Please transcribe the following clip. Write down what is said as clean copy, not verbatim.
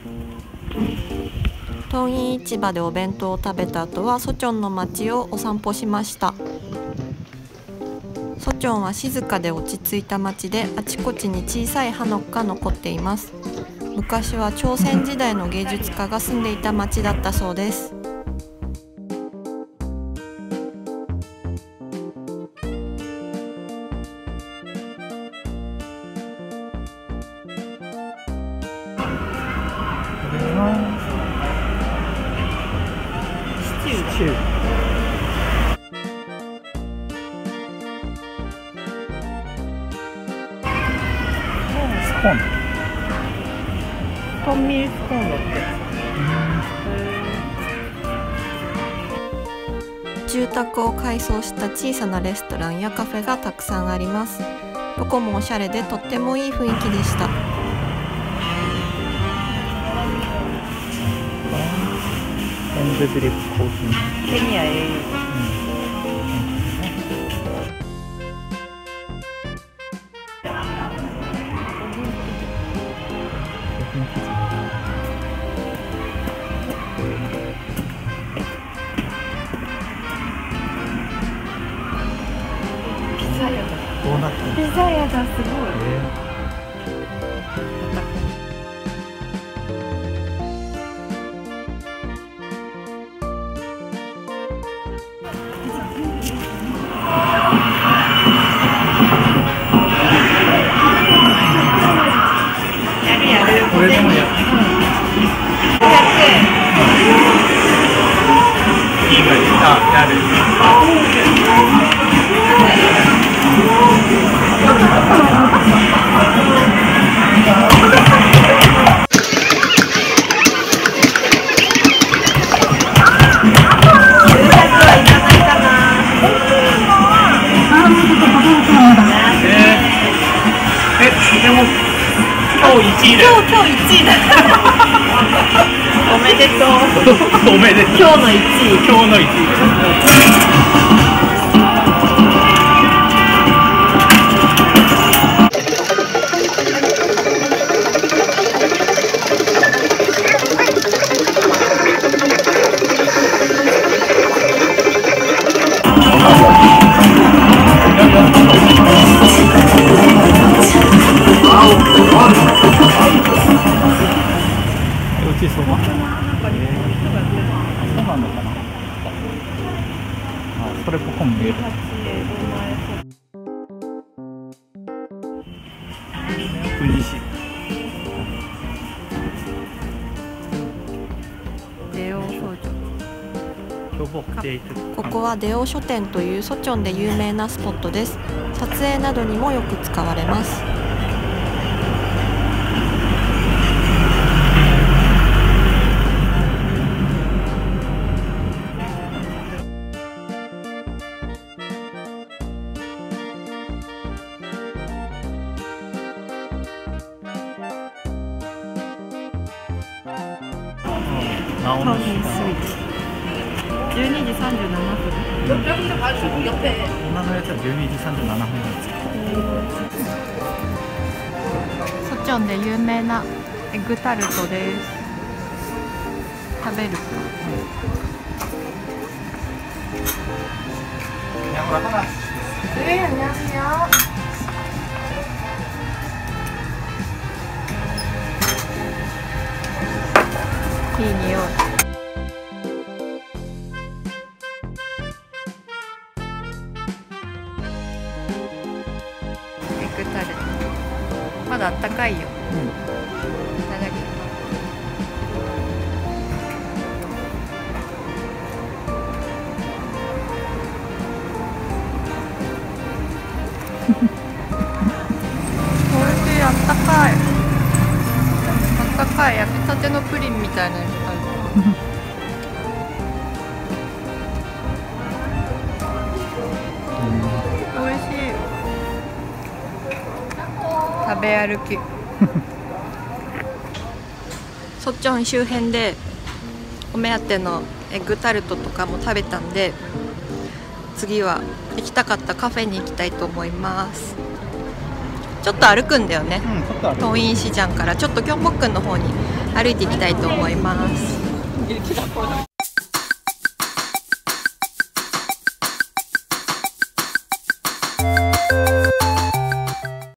東院市場でお弁当を食べた後はソチョンの街をお散歩しました。ソチョンは静かで落ち着いた街で、あちこちに小さいハノッが残っています。昔は朝鮮時代の芸術家が住んでいた町だったそうです。 シチュー。スコーン。トンミールスコーンだって。 住宅を改装した小さなレストランやカフェがたくさんあります。どこもおしゃれでとってもいい雰囲気でした。 ケニアへ。ピザ屋だ、すごい。 これでもやる。いい感じ。やる。でも今日1位だよ。 今日1位だ。おめでとう。 おめでとう。 今日の1位。 今日の1位。そうなんのかな。それっぽくも見える。富士市。 デオ書店。ここはデオ書店というソチョンで有名なスポットです。撮影などにもよく使われます。 12時37分。 今のやつは12時37分です。 ソチョンで有名なエッグタルトです。食べるか。 いい匂い。エッグタルト。まだあったかいよ。いただきます。おいしい、あったかい。あったかい、焼きたてのプリンみたいなやつ。おいしい。食べ歩き。ソチョン周辺でお目当てのエッグタルトとかも食べたんで、次は行きたかったカフェに行きたいと思います。ちょっと歩くんだよね。東院市ジャンからちょっとキョンボックンの方に歩いていきたいと思います。